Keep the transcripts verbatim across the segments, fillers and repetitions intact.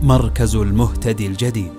مركز المهتدي الجديد.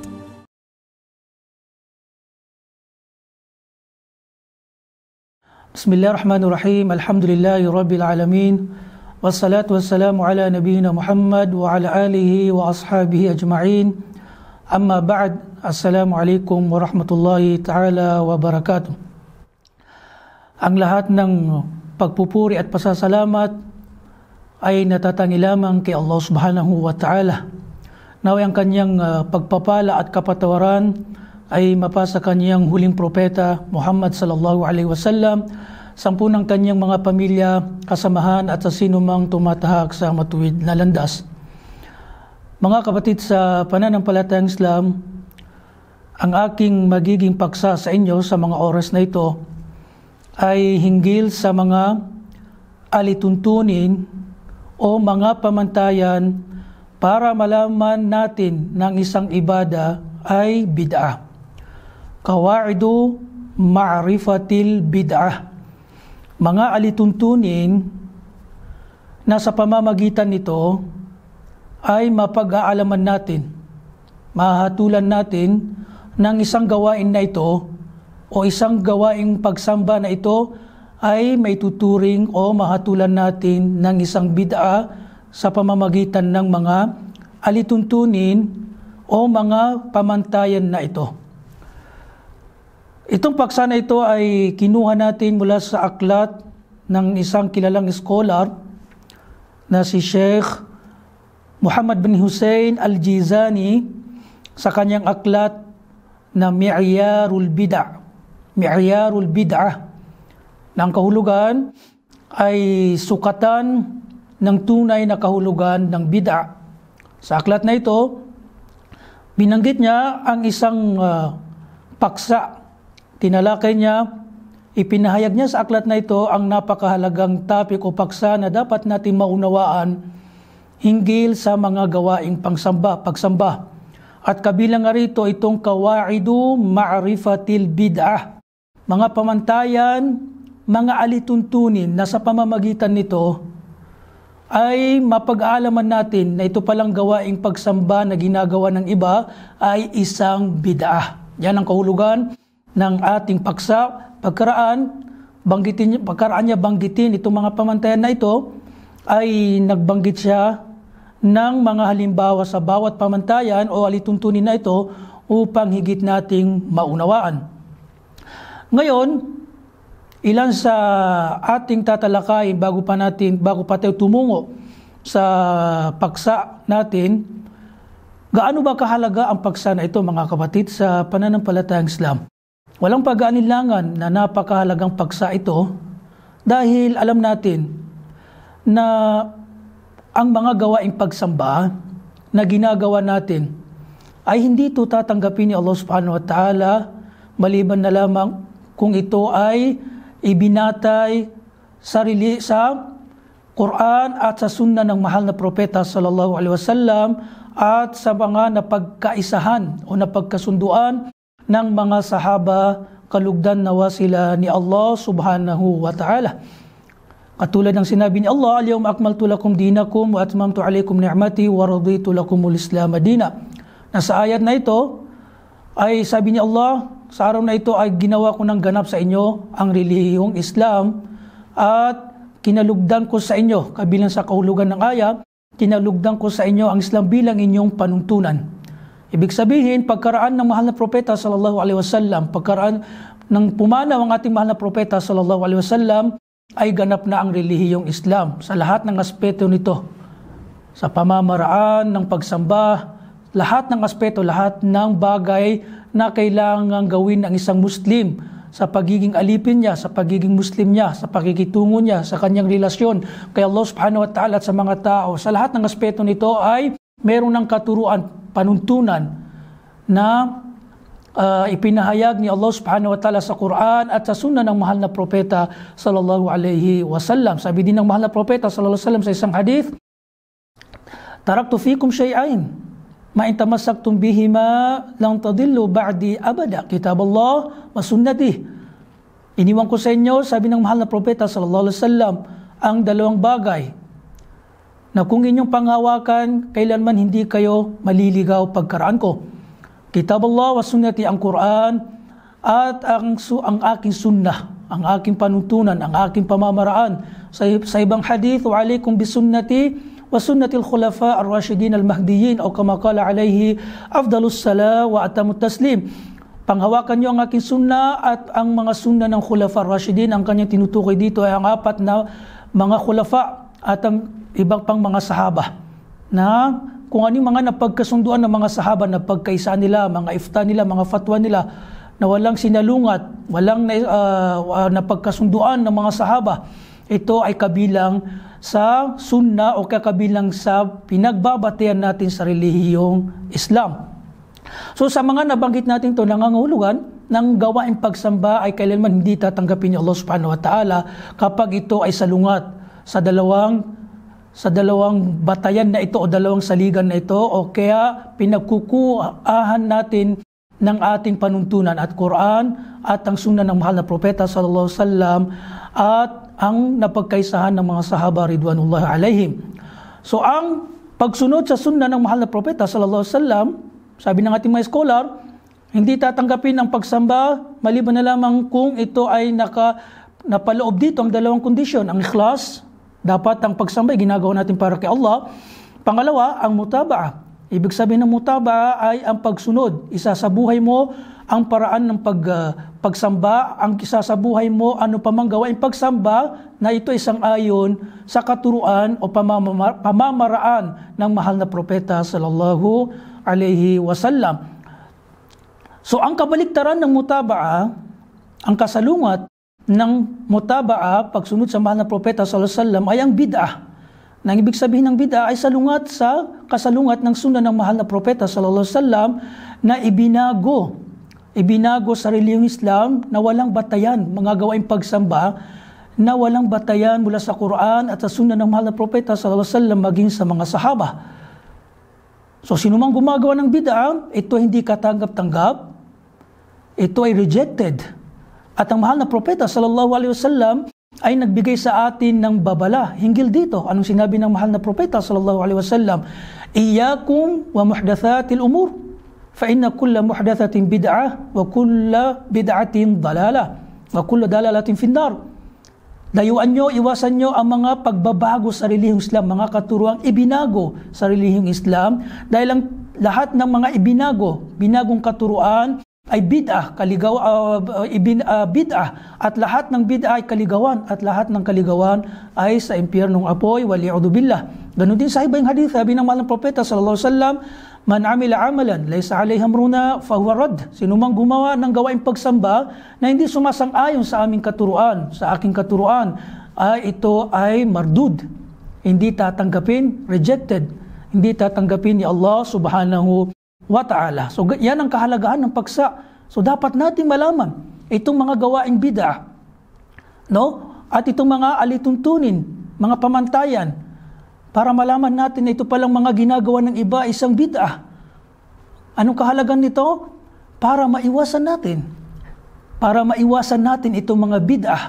بسم الله الرحمن الرحيم. الحمد لله رب العالمين، والصلاة والسلام على نبينا محمد وعلى آله وأصحابه أجمعين. أما بعد، السلام عليكم ورحمة الله تعالى وبركاته. Ang lahat ng pagpupuri at pasasalamat ay natatangi lamang kay Allah subhanahu wa ta'ala. Naway ang kanyang uh, pagpapala at kapatawaran ay mapasa kanyang huling propeta Muhammad sallallahu alaihi wasallam, sampu ng kanyang mga pamilya, kasamahan at sa sinumang tumatahak sa matuwid na landas. Mga kapatid sa pananampalatayang Islam, ang aking magiging paksa sa inyo sa mga oras na ito ay hinggil sa mga alituntunin o mga pamantayan para malaman natin ng isang ibada ay bid'ah. Qawaidu ma'rifatil bid'ah. Mga alituntunin na sa pamamagitan nito ay mapag-aalaman natin, mahatulan natin ng isang gawain na ito o isang gawaing pagsamba na ito ay may tuturing o mahatulan natin ng isang bid'a sa pamamagitan ng mga alituntunin o mga pamantayan na ito. Itong paksa na ito ay kinuha natin mula sa aklat ng isang kilalang scholar na si Sheikh Muhammad bin Hussein Al-Jizani sa kanyang aklat na Mi'yarul Bid'ah. Mi'yarul Bid'ah. Na ang kahulugan ay sukatan ng tunay na kahulugan ng bid'a. Sa aklat na ito, binanggit niya ang isang uh, paksa. Tinalakay niya, ipinahayag niya sa aklat na ito ang napakahalagang topic o paksa na dapat natin maunawaan hinggil sa mga gawaing pangsamba, pagsamba. At kabilang nga rito itong Qawaidu Ma'rifatil Bid'ah. Mga pamantayan, mga alituntunin na sa pamamagitan nito ay mapag-aalaman natin na ito palang gawaing pagsamba na ginagawa ng iba ay isang bid'ah. Yan ang kahulugan ng ating paksa. Pagkaraan, banggitin, pagkaraan niya banggitin itong mga pamantayan na ito ay nagbanggit siya ng mga halimbawa sa bawat pamantayan o alituntunin na ito upang higit nating maunawaan. Ngayon, ilan sa ating tatalakayin bago pa natin bago pa tayo tumungo sa paksa natin, gaano ba kahalaga ang paksa na ito mga kapatid sa pananampalatayang Islam? Walang pag-aalinlangan na napakahalagang paksa ito dahil alam natin na ang mga gawaing pagsamba na ginagawa natin ay hindi ito tatanggapin ni Allah subhanahu wa ta'ala maliban na lamang kung ito ay ibinatay sarili sa Quran at sa sunna ng mahal na propeta sallallahu alaihi wasallam at sa mga napagkaisahan o napagkasunduan ng mga sahaba, kalugdan nawa sila ni Allah subhanahu wa ta'ala. Katulad ng sinabi ni Allah, "Al-yawma akmaltu lakum dinakum wa atmamtu alaykum ni'mati wa raditu lakumul Islam madina." Na sa ayat na ito ay sabi ni Allah, sa araw na ito ay ginawa ko ng ganap sa inyo ang relihiyong Islam at kinalugdan ko sa inyo, kabilang sa kahulugan ng aya, kinalugdan ko sa inyo ang Islam bilang inyong panuntunan. Ibig sabihin, pagkaraan ng mahal na propeta sallallahu alaihi wasallam, pagkaraan ng pumanaw ang ating mahal na propeta sallallahu alaihi wasallam, ay ganap na ang relihiyong Islam sa lahat ng aspeto nito. Sa pamamaraan ng pagsamba, lahat ng aspeto, lahat ng bagay na kailangang gawin ng isang Muslim sa pagiging alipin niya, sa pagiging Muslim niya, sa pakikitungo niya, sa kanyang relasyon kay Allah subhanahu wa ta'ala at sa mga tao. Sa lahat ng aspeto nito ay meron ng katuruan, panuntunan na uh, ipinahayag ni Allah subhanahu wa ta'ala sa Quran at sa sunna ng mahal na propeta sallallahu alaihi wasallam. Sabi din ng mahal na propeta sallallahu alaihi wasallam sa isang hadith, "Taraktu fikum syai'ain ma in tamassaktum bihima lang tadillu ba'di abada, kitab Allah wa sunnati." Iniwan ko sa inyo, sabi ng mahal na propeta sallallahu alaihi wasallam, ang dalawang bagay na kung inyong panghawakan, kailanman hindi kayo maliligaw pagkaraan ko. Kitab Allah wa sunnati, ang Quran at ang, su, ang aking sunnah, ang aking panuntunan, ang aking pamamaraan. Sa, sa ibang hadith, wa alaikum bisunnati wa sunnati al-khulafa ar-rashidin al-mahdiyin o kama qala alayhi afdalus sala wa atamut taslim. Panghawakan niyo ang aking sunnah at ang mga sunnah ng khulafa ar-rashidin. Ang kanyang tinutukoy dito ay ang apat na mga khulafa at ang ibang pang mga sahaba, na kung ano yung mga napagkasunduan ng mga sahaba, napagkaisa nila, mga ifta nila, mga fatwa nila, na walang sinalungat, walang uh, napagkasunduan ng mga sahaba, ito ay kabilang sa sunna o kabilang sa pinagbabatian natin sa relihiyong Islam. So sa mga nabanggit natin ito, nangangahulugan ng gawaing pagsamba ay kailanman hindi tatanggapin ni Allah subhanahu wa ta'ala kapag ito ay salungat sa dalawang sa dalawang batayan na ito o dalawang saligan na ito, o kaya pinagkukuhaan natin ng ating panuntunan at Quran at ang sunnah ng mahal na propeta sallallahu alaihi wasallam at ang napagkaisahan ng mga sahaba ridwanullahi alaihim. So ang pagsunod sa sunnah ng mahal na propeta sallallahu alaihi wasallam, sabi ng ating mga scholar, hindi tatanggapin ang pagsamba maliban na lamang kung ito ay naka napaloob dito ang dalawang kondisyon, ang ikhlas. Dapat ang pagsamba ay ginagawa natin para kay Allah. Pangalawa, ang mutaba'a. Ibig sabihin ng mutaba'a ay ang pagsunod. Isa sa buhay mo ang paraan ng pag, uh, pagsamba. Ang isa sa buhay mo, ano pa mang gawain pagsamba na ito isang ayon sa katuruan o pamamara- pamamaraan ng mahal na propeta sallallahu alaihi wasallam. So ang kabaliktaran ng mutaba'a, ang kasalungat ng mutaba'a, pagsunod sa mahal na propeta sallallahu alaihi wasallam, ay ang bid'ah. Nang ibig sabihin ng bid'ah ay salungat sa kasalungat ng sunnah ng mahal na propeta sallallahu alaihi wasallam na ibinago ibinago sa relihiyong Islam na walang batayan, mga gawaing pagsamba na walang batayan mula sa Quran at sa sunnah ng mahal na propeta sallallahu alaihi wasallam maging sa mga sahaba. So sino mang gumagawa ng bid'ah, ito hindi katanggap-tanggap, ito ay rejected. At ang mahal na propeta sallallahu alaihi wasallam ay nagbigay sa atin ng babala hinggil dito. Anong sinabi ng mahal na propeta sallallahu alaihi wasallam? Iyyakum wa muhdathatil umur, fa inna kulla muhdathatin bid'ah wa kulla bid'atin dalalah wa kulla dalalatin finnar. Dayuan nyo, iwasan nyo ang mga pagbabago sa relihiyong Islam, mga katuruang ibinago sa relihiyong Islam, dahil ang lahat ng mga ibinago, binagong katuruan ay bid'ah, kaligaw, uh, ibin, uh, bid'ah, at lahat ng bid'ah ay kaligawan, at lahat ng kaligawan ay sa impyernong apoy, wali'udhu billah. Ganun din sa ibang hadith, sabi ng mahal na propeta sallallahu alaihi wasallam, man amila amalan laysa alayhi amruna fahuwa rad. Sino mang gumawa ng gawaing pagsamba na hindi sumasang-ayon sa aming katuruan, sa aking katuruan, ay ito ay mardud, hindi tatanggapin, rejected, hindi tatanggapin ni Allah subhanahu wa ta'ala. So yan ang kahalagahan ng paksa. So dapat nating malaman itong mga gawaing bid'ah, no? At itong mga alituntunin, mga pamantayan, para malaman natin na ito palang mga ginagawa ng iba isang bid'ah. Anong kahalagan nito? Para maiwasan natin. Para maiwasan natin itong mga bid'ah.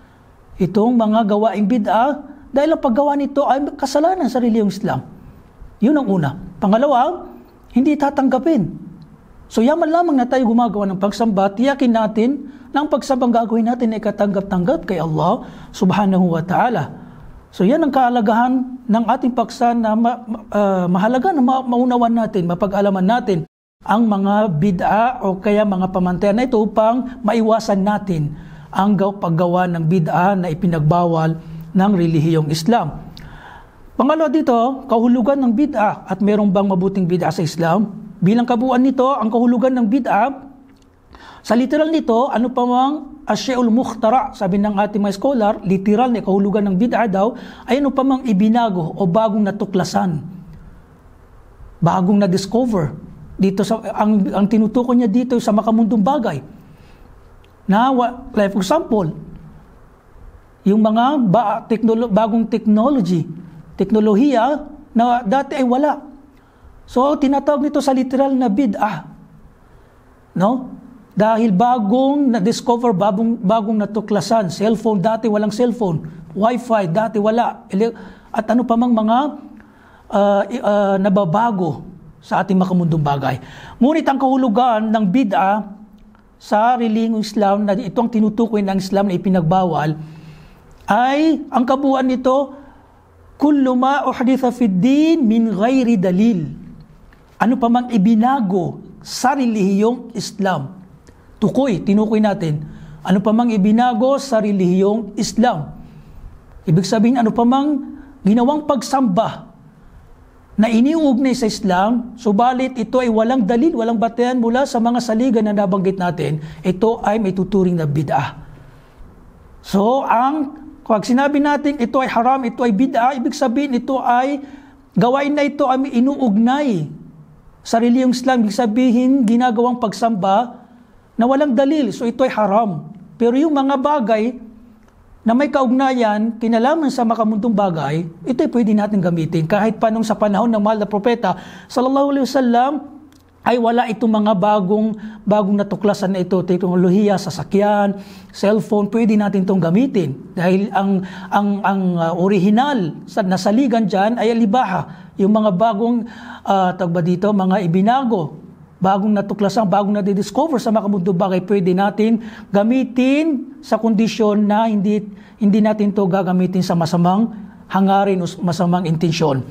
Itong mga gawaing bid'ah, dahil ang paggawa nito ay kasalanan sa relihiyong Islam. Yun ang una. Pangalawa, hindi tatanggapin. So yaman lamang na tayo gumagawa ng pagsamba, tiyakin natin na ang pagsambang gagawin natin ay katanggap-tanggap kay Allah subhanahu wa ta'ala. So yan ang kahalagahan ng ating paksa na ma, uh, mahalaga na ma- maunawan natin, mapag-alaman natin ang mga bid'a o kaya mga pamantayan na ito upang maiwasan natin ang paggawa ng bid'a na ipinagbawal ng relihiyong Islam. Pangalawa dito, kahulugan ng bid'a at mayroong bang mabuting bid'a sa Islam? Bilang kabuuan nito, ang kahulugan ng bid'a, sa literal nito, ano pa mang asya'ul mukhtara, sabi ng ating mga scholar, literal na kahulugan ng bid'a daw, ay ano pa mang ibinago o bagong natuklasan, bagong na-discover. Dito sa, ang, ang tinutukoy niya dito sa makamundong bagay. Na, like for example, yung mga ba, teknolo, bagong technology, teknolohiya na dati ay wala. So, tinatawag nito sa literal na bid'ah. No? Dahil bagong na-discover, bagong, bagong natuklasan. Cellphone, dati walang cellphone. Wi-Fi, dati wala. At ano pa mang mga uh, uh, nababago sa ating makamundong bagay. Ngunit ang kahulugan ng bid'a sa relihiyong Islam, na ito ang tinutukoy ng Islam na ipinagbawal, ay ang kabuuan nito, kullu ma uhditha fid din min ghairi dalil. Ano pa mang ibinago sa relihiyong Islam. Tukoy, tinukoy natin. Ano pa mang ibinago sa relihiyong Islam. Ibig sabihin, ano pa mang ginawang pagsamba na iniuugnay sa Islam, subalit ito ay walang dalil, walang batayan mula sa mga saligan na nabanggit natin, ito ay may tuturing na bid'ah. So, ang pag sinabi natin ito ay haram, ito ay bid'ah, ibig sabihin ito ay gawain na ito ay inuugnay sa relihiyong Islam, ibig sabihin ginagawang pagsamba na walang dalil, so ito ay haram. Pero yung mga bagay na may kaugnayan, kinalaman sa makamundong bagay, ito ay pwede natin gamitin. Kahit pa nung sa panahon ng mahal na propeta, sallallahu alaihi wasallam, ay wala itong mga bagong, bagong natuklasan na ito, teknolohiya, sasakyan, cellphone, pwede natin itong gamitin. Dahil ang, ang, ang uh, original sa nasaligan dyan ay alibaha. Yung mga bagong, uh, tagba dito, mga ibinago, bagong natuklasan, bagong nadidiscover sa makamundong bagay, pwede natin gamitin sa kondisyon na hindi, hindi natin ito gagamitin sa masamang hangarin o masamang intensyon.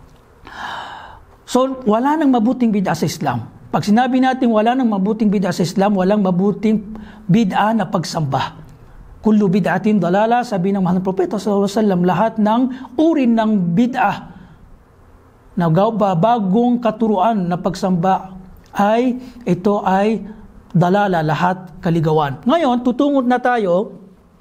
So, wala nang mabuting bid'a sa Islam. Pag sinabi natin wala nang mabuting bid'a sa Islam, walang mabuting bid'a na pagsamba. Kullu bid'atin dalala, sabi ng mahal na propeta sallallahu alaihi wasallam, lahat ng uri ng bid'a na bagong katuruan na pagsamba ay ito ay dalala, lahat kaligawan. Ngayon, tutungo na tayo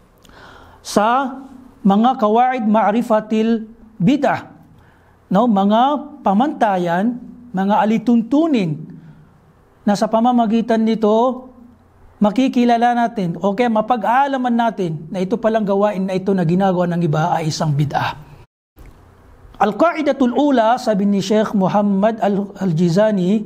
sa mga kawaid ma'rifatil bid'ah. No, mga pamantayan, mga alituntunin na sa pamamagitan nito makikilala natin o kaya mapag-aalaman natin na ito palang gawain na ito na ginagawa ng iba ay isang bid'ah. Al-qa'idatul ula, sabi ni Sheikh Muhammad Al-Jizani,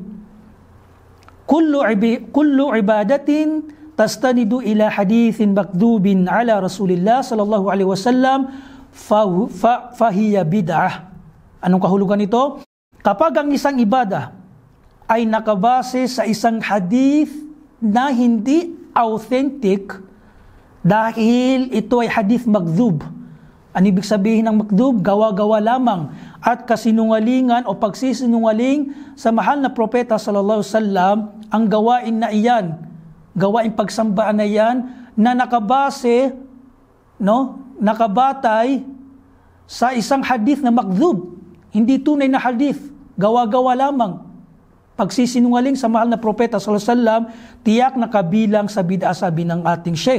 kullu, ibi, kullu ibadatin tastanidu ila hadithin makdubin ala Rasulillah sallallahu alaihi wasallam fahiya bid'ah. Anong kahulugan nito? Kapag ang isang ibada ay nakabase sa isang hadith na hindi authentic dahil ito ay hadith makdhub. Ano ibig sabihin ng makdhub? Gawa-gawa lamang at kasinungalingan o pagsisinungaling sa mahal na propeta sallallahu alaihi wasallam, ang gawain na iyan, gawain pagsambaan na iyan na nakabase, no, nakabatay sa isang hadith na makdhub. Hindi tunay na hadith, gawa-gawa lamang. Pagsisinungaling sa mahal na propeta sallallahu alaihi wasallam, tiyak na kabilang sa bid'ah, sabi ng ating sheikh.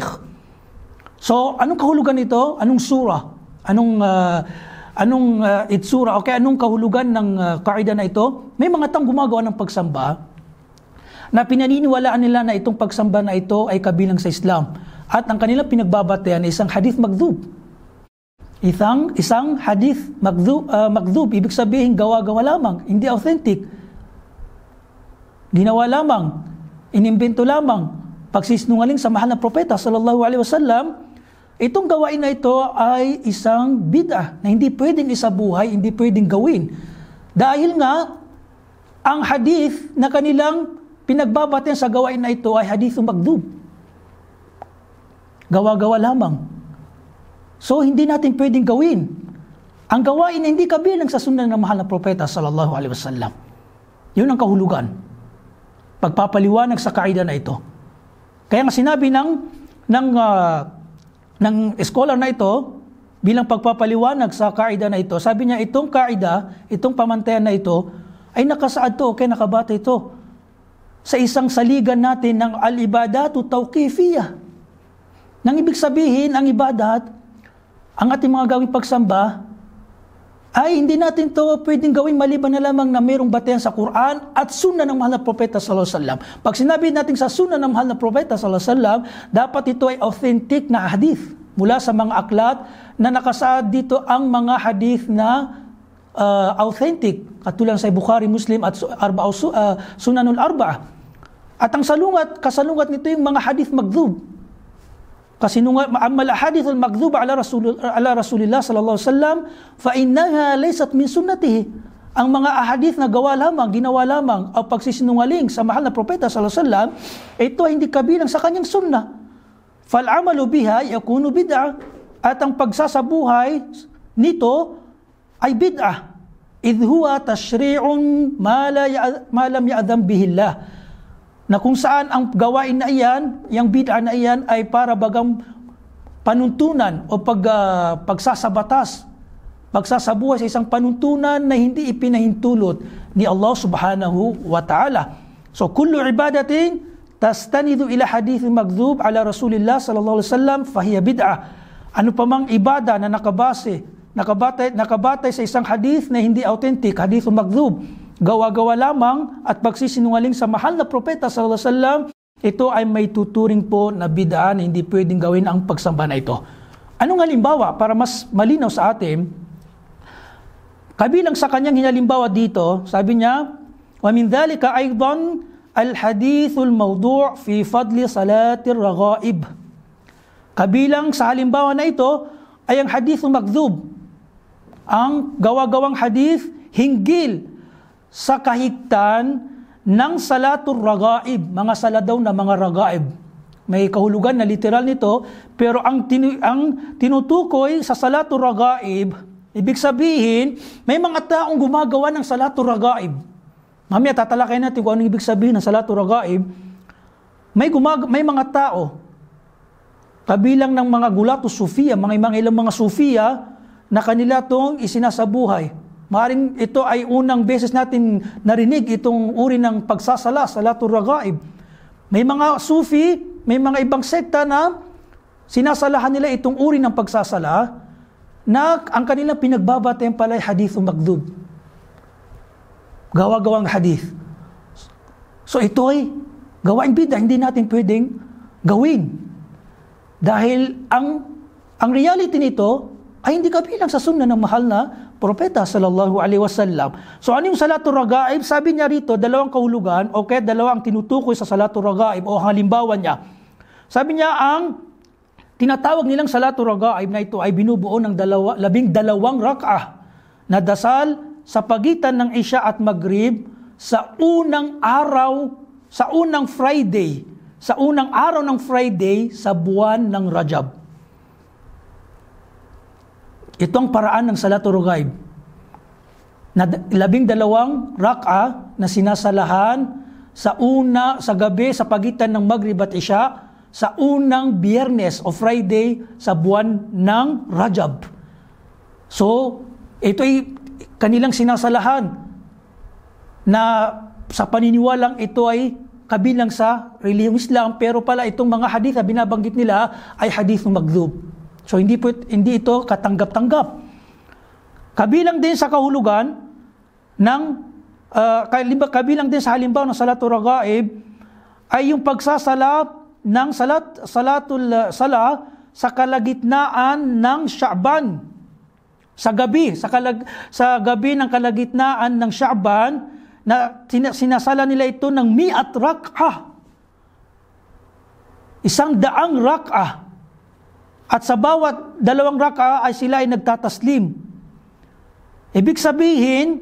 So, anong kahulugan nito? Anong surah? Anong uh, anong uh, itsura? Okay, anong kahulugan ng uh, kaida na ito? May mga taong gumagawa ng pagsamba na pinaniniwalaan nila na itong pagsamba na ito ay kabilang sa Islam. At ang kanilang pinagbabatayan ay isang hadith magdhub. Isang, isang hadith magdhub, uh, magdhub, ibig sabihin gawa-gawa lamang, hindi authentic. Ginawa lamang, inimbento lamang, pagsisinungaling sa mahal na propeta sallallahu alaihi wasallam. Itong gawain na ito ay isang bid'ah na hindi pwedeng isabuhay, hindi pwedeng gawin. Dahil nga, ang hadith na kanilang pinagbabatayan sa gawain na ito ay hadith magdhub. Gawa-gawa lamang. So, hindi natin pwedeng gawin. Ang gawain na hindi kabilang sa sunnah ng mahal na propeta sallallahu alaihi wasallam. Yun ang kahulugan. Pagpapaliwanag sa kaida na ito. Kaya nga sinabi ng, ng, uh, ng scholar na ito, bilang pagpapaliwanag sa kaida na ito, sabi niya itong kaida, itong pamantayan na ito, ay nakasaad to, kaya nakabata ito sa isang saligan natin ng al-ibadatu tawqifiyah. Nang ibig sabihin, ang ibadat, ang ating mga gawing pagsamba, ay hindi natin to pwedeng gawin maliban na lamang na mayroong batayan sa Quran at sunnah ng mahal na propeta sallallahu alaihi wasallam. Pag sinabi natin sa sunnah ng mahal na propeta sallallahu alaihi wasallam, dapat ito ay authentic na hadith mula sa mga aklat na nakasaad dito ang mga hadith na uh, authentic, katulad sa Bukhari, Muslim at Arba'u uh, Sunanul Arba'ah. At ang salungat, kasalungat nito yung mga hadith magdhub. Kasi nung amal hadith al-magdhub ala rasul ala Rasulillah sallallahu alaihi wasallam fa innaha laysat min sunnatihi. ang mga ahadith na gawa lamang, ginawa lamang, o pagsisinungaling sa mahal na propeta sallallahu alaihi wasallam, ito ay hindi kabilang sa kanyang sunnah. Fal-amalu biha yakunu bid'ah, at ang pagsasabuhay nito ay bid'ah. Idh huwa tashri'un ma la ya, ma lam ya'dham bihi Allah. Na kung saan ang gawain na iyan, yung bid'ah na iyan ay para bagang panuntunan o pag, uh, pagsasabatas, pagsasabuhay sa isang panuntunan na hindi ipinahintulot ni Allah subhanahu wa ta'ala. So, kullu ibadatin tastanidu ila hadithin magdhub ala Rasulillah sallallahu alaihi wasallam fahiya bid'ah. Ano pa mang ibada na nakabase, nakabatay, nakabatay sa isang hadith na hindi authentic, hadithun magdhub, gawa-gawa lamang at pagsisinungaling sa mahal na propeta sallallahu alaihi wasallam, ito ay may tuturing po na bid'ah na hindi pwedeng gawin ang pagsamba na ito. Anong halimbawa para mas malinaw sa atin? Kabilang sa kanyang hinalimbawa dito, sabi niya, wa min dhalika aidan al-hadithul mawdu' fi fadli salatir raghaib. Kabilang sa halimbawa na ito ay ang hadithul magdhub, ang gawa-gawang hadith hinggil sa kahigtan ng salatul raghaib, mga sala daw na mga raghaib. May kahulugan na literal nito, pero ang, tinu- ang tinutukoy sa salatul raghaib, ibig sabihin, may mga taong gumagawa ng salatul raghaib. Mamaya tatalakay natin kung anong ibig sabihin ng salatul raghaib. May, gumag- may mga tao, kabilang ng mga gulato sufiya, mga, mga ilang mga sufiya, na kanila itong isinasabuhay. Maaring ito ay unang beses natin narinig itong uri ng pagsasala, salatul raghaib. May mga sufi, may mga ibang sekta na sinasalahan nila itong uri ng pagsasala na ang kanilang pinagbabatayan pala ay hadithun magdhub. Gawa-gawang hadith. So ito ay gawaing bid'ah, hindi natin pwedeng gawin. Dahil ang ang reality nito ay hindi kabilang sa sunnah ng mahal na propeta sallallahu alaihi wasallam. So ano yung salatul raghaib? Sabi niya rito, dalawang kahulugan, o kaya dalawang tinutukoy sa salatul raghaib o halimbawa niya. Sabi niya, ang tinatawag nilang salatul raghaib na ito ay binubuo ng dalawa, labing dalawang rak'ah na dasal sa pagitan ng Isya at Maghrib sa unang araw, sa unang Friday, sa unang araw ng Friday sa buwan ng Rajab. Ito ang paraan ng salatul raghaib. Na labing dalawang rak'a na sinasalahan sa una, sa gabi, sa pagitan ng Maghrib at Isya, sa unang Biyernes o Friday sa buwan ng Rajab. So, ito ay kanilang sinasalahan na sa paniniwalang ito ay kabilang sa relihiyong Islam, pero pala itong mga hadith na binabanggit nila ay hadithun magdhub. So hindi po, hindi ito katanggap-tanggap. Kabilang din sa kahulugan ng uh, kabilang din sa halimbawa ng salatul raghaib ay yung pagsasala ng salat salatul uh, sala sa kalagitnaan ng Sha'ban. Sa gabi, sa kalag, sa gabi ng kalagitnaan ng Sha'ban, na sinasala nila ito ng mi'at rak'ah. Isang daang rak'ah. At sa bawat dalawang rak'ah ay sila ay nagtataslim. Ibig sabihin,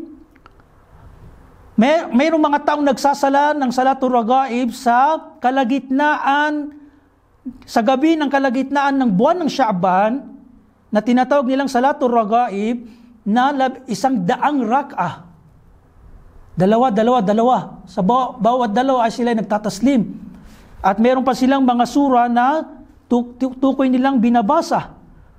may mayroong mga taong nagsasala ng salatul raghaib sa kalagitnaan, sa gabi ng kalagitnaan ng buwan ng Sha'ban, na tinatawag nilang salatul raghaib, na isang daang rak'ah. Dalawa, dalawa, dalawa. Sa bawat dalawa ay sila nagtataslim. At meron pa silang mga sura na tukoy nilang binabasa.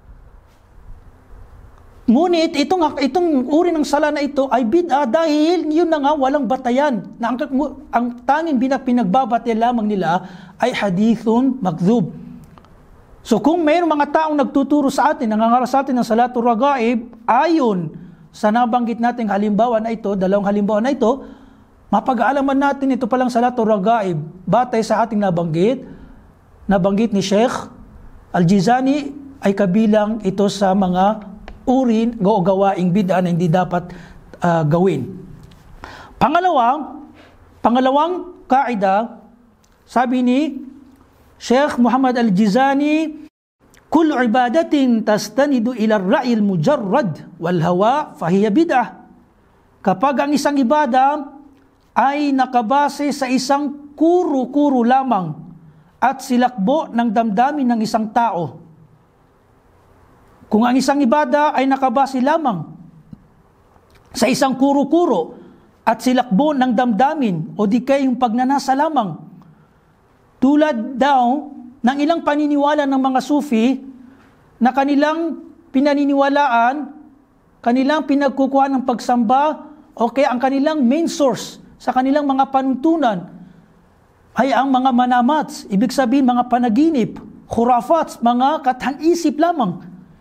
Ngunit itong, itong uri ng sala na ito ay bid'ah dahil yun na nga walang batayan. Na ang, ang tanging pinagbabatayan lamang nila ay hadithun magdhub. So kung mayroong mga taong nagtuturo sa atin, nangangaral sa atin ng salatul raghaib, ayon sa nabanggit nating halimbawa na ito, dalawang halimbawa na ito, mapag-aalaman natin ito palang salatul raghaib batay sa ating nabanggit, nabanggit ni Sheikh Al-Jizani ay kabilang ito sa mga uri o gawaing bid'ah na hindi dapat uh, gawin. Pangalawang, pangalawang kaida, sabi ni Sheikh Muhammad Al-Jizani, kullu ibadatin tastanidu ila ar-ra'yi al-mujarrad wal hawa fahiya bid'ah. kapag ang isang ibada ay nakabase sa isang kuro-kuro lamang at silakbo ng damdamin ng isang tao. Kung ang isang ibada ay nakabase lamang sa isang kuro-kuro at silakbo ng damdamin o di kaya yung pagnanasa lamang, tulad daw ng ilang paniniwala ng mga Sufi na kanilang pinaniniwalaan, kanilang pinagkukuha ng pagsamba o kaya ang kanilang main source sa kanilang mga panuntunan ay ang mga manamats, ibig sabihin mga panaginip, khurafats, mga katang-isip lamang.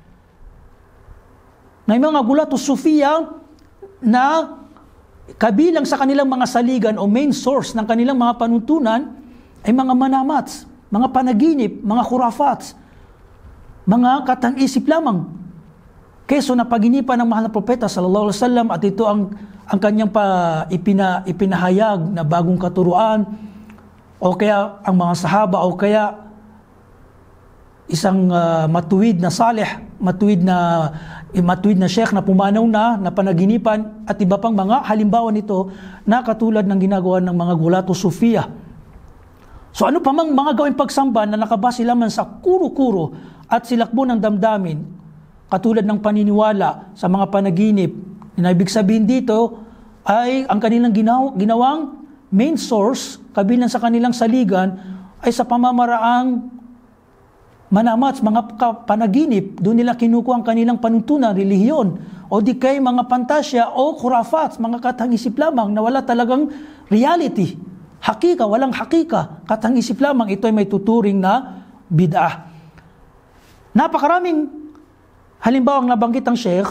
May mga gulato Sufiya na kabilang sa kanilang mga saligan o main source ng kanilang mga panuntunan ay mga manamats, mga panaginip, mga khurafats, mga katang-isip lamang. Keso na paginipan ng mahal na propeta sallallahu alaihi wasallam at ito ang ang kanyang pa ipina, ipinahayag na bagong katuruan o kaya ang mga sahaba o kaya isang uh, matuwid na salih, matuwid na matuwid na sheikh na pumanaw na na panaginipan at iba pang mga halimbawa nito na katulad ng ginagawa ng mga gulato Sufiya. So ano pa mang mga gawing pagsamba na nakabase lamang sa kuro-kuro at silakbo ng damdamin, katulad ng paniniwala sa mga panaginip, na ibig sabihin dito ay ang kanilang ginaw, ginawang main source, kabilang sa kanilang saligan, ay sa pamamaraang manamats, mga panaginip, doon nila kinukuha ang kanilang panuntunan, relihiyon, o di kay mga pantasya o khurafats, mga katang-isip lamang na wala talagang reality. Hakika, walang hakika, katang-isip lamang, ito ay may tuturing na bid'ah. Napakaraming halimbawa ang nabanggit ng Sheikh.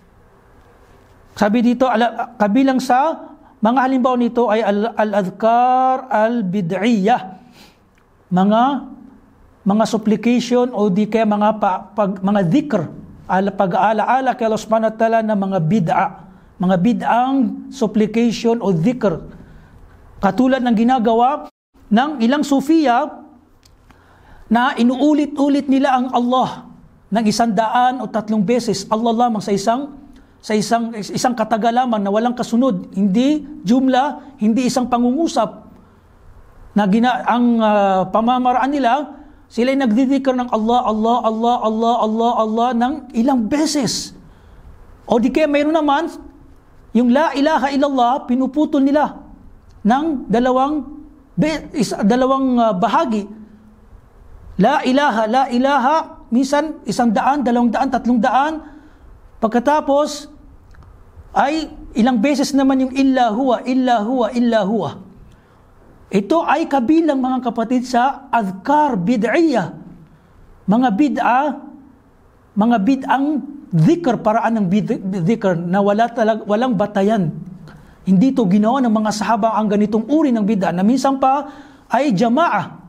Sabi dito, kabilang sa mga halimbawa nito ay al-adhkar al-bid'iyah, mga mga supplication o di kaya mga pa, pag, mga dhikr, ala pag-aala-ala kay Allah subhanahu wa ta'ala na mga bid'a, mga bid'ang supplication o dhikr. Katulad ng ginagawa ng ilang Sufiya na inuulit-ulit nila ang Allah ng isang daan o tatlong beses. Allah lamang sa isang sa isang isang katagalaman na walang kasunod, hindi jumla, hindi isang pangungusap. Na gina, ang uh, pamamaraan nila, sila ay nagdidikir ng Allah, Allah, Allah, Allah, Allah, Allah ng ilang beses. O di kaya mayroon naman, yung la ilaha illallah, pinuputol nila ng dalawang, is, dalawang uh, bahagi. La ilaha, la ilaha, minsan isang daan, dalawang daan, tatlong daan. Pagkatapos, ay ilang beses naman yung illa huwa, illa huwa, illa huwa. Ito ay kabilang mga kapatid sa adhkar bid'iyah. Mga bid'a, mga bid'ang dhikr, paraan ng dhikr na wala talag, walang batayan. Hindi to ginawa ng mga sahaba ang ganitong uri ng bid'a na minsan pa ay jama'ah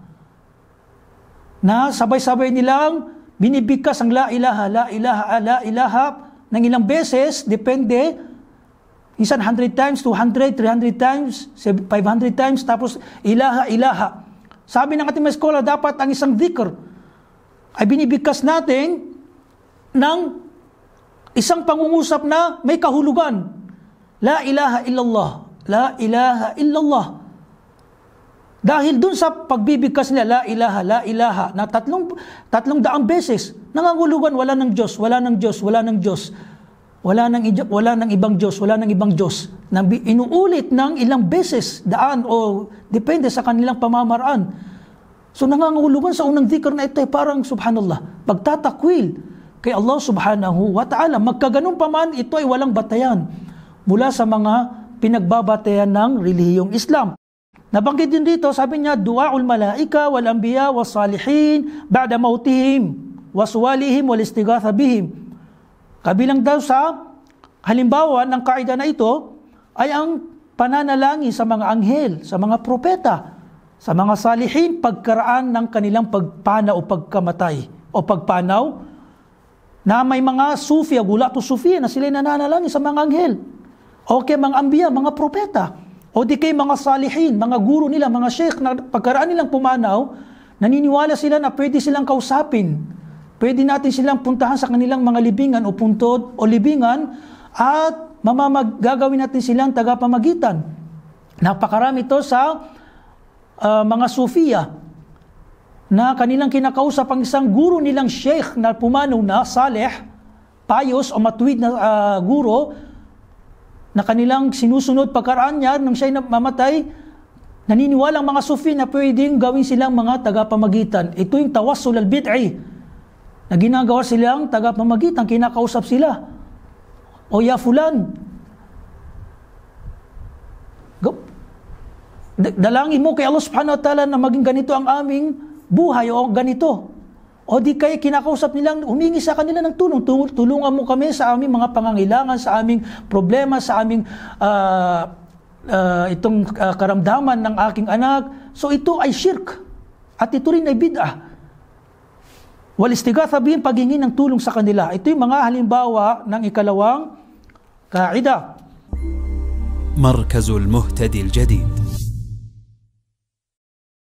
na sabay-sabay nilang binibigkas ang la ilaha, la ilaha, la ilaha ng ilang beses, depende, minsan one hundred times, two hundred, three hundred times, five hundred times, tapos ilaha, ilaha. Sabi ng ating mga scholar, dapat ang isang dhikr ay binibigkas natin ng isang pangungusap na may kahulugan. La ilaha illallah, la ilaha illallah. Dahil dun sa pagbibigkas nila, la ilaha, la ilaha, na tatlong, tatlong daang beses, nangangulugan, wala ng Diyos, wala ng Diyos, wala ng Diyos, wala ng, wala ng ibang Diyos, wala ng ibang Diyos. Na inuulit ng ilang beses, daan o depende sa kanilang pamamaraan. So nangangulugan sa unang dhikr na ito ay parang subhanallah, pagtatakwil kay Allah subhanahu wa ta'ala. Magkaganon pa man, ito ay walang batayan mula sa mga pinagbabatayan ng relihiyong Islam. Nabanggit din dito, sabi niya, du'aul malaika wal anbiya was salihin ba'da mautihim waswalihim wal istighatha bihim. Kabilang daw sa halimbawa ng kaida na ito ay ang pananalangin sa mga anghel, sa mga propeta, sa mga salihin pagkaraan ng kanilang pagpanaw o pagkamatay o pagpanaw, na may mga Sufiya, gulato Sufiya na sila nananalangin sa mga anghel. O kay mga anbiya, mga propeta. O di kay mga salihin, mga guro nila, mga sheikh, na pagkaraan nilang pumanaw, naniniwala sila na pwede silang kausapin. Pwede natin silang puntahan sa kanilang mga libingan o puntod o libingan at mamamag, gagawin natin silang tagapamagitan. Napakarami ito sa uh, mga Sufiya na kanilang kinakausap ang isang guro nilang sheikh na pumanaw na, saleh, payos o matuwid na uh, guro na kanilang sinusunod pagkaraan niya nang siya'y mamatay. Naniniwalang mga Sufi na pwedeng gawin silang mga tagapamagitan. Ito yung tawassul al-bid'i na ginagawa silang tagapamagitan, kinakausap sila. O ya fulan, dalangin mo kay Allah subhanahu wa ta'ala na maging ganito ang aming buhay o ganito. O di kaya kinakausap nilang, humingi sa kanila ng tulong. Tulungan mo kami sa aming mga pangangailangan, sa aming problema, sa aming uh, uh, itong uh, karamdaman ng aking anak. So ito ay shirk. At ito rin ay bid'ah. Wal istighatha bihim, paghingi ng tulong sa kanila. Ito yung mga halimbawa ng ikalawang kaida. مركز المهتدي الجديد.